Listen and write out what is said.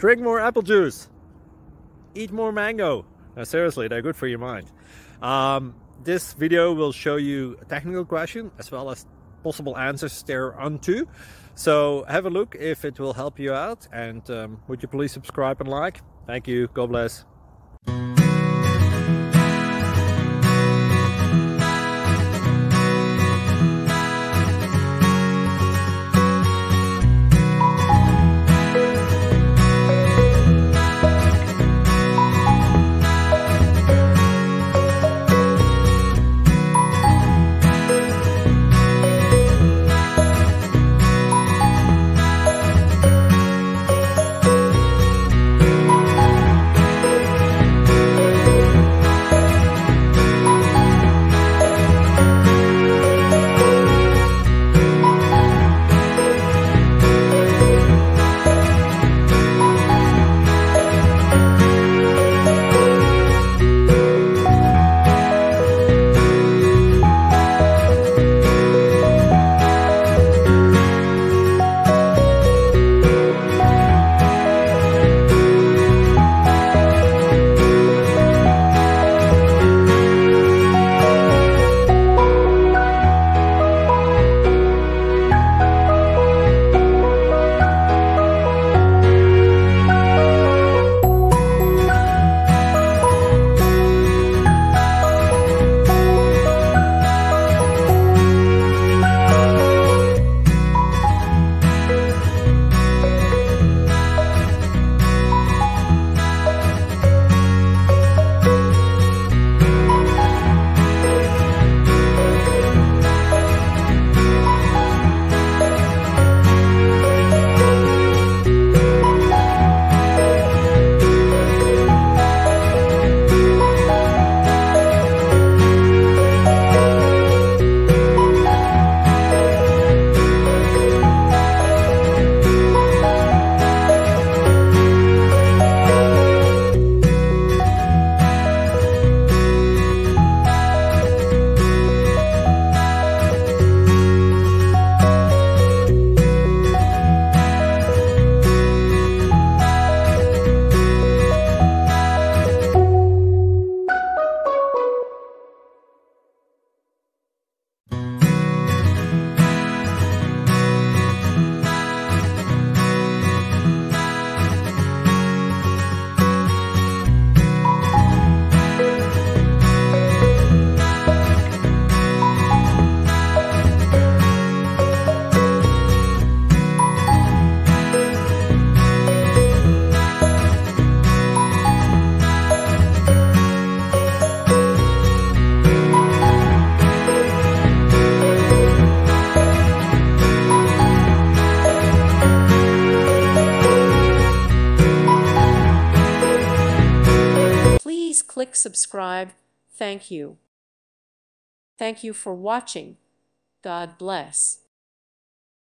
Drink more apple juice. Eat more mango. No, seriously, they're good for your mind. This video will show you a technical question as well as possible answers thereunto. So have a look if it will help you out, and would you please subscribe and like? Thank you. God bless. Click subscribe. Thank you. Thank you for watching. God bless.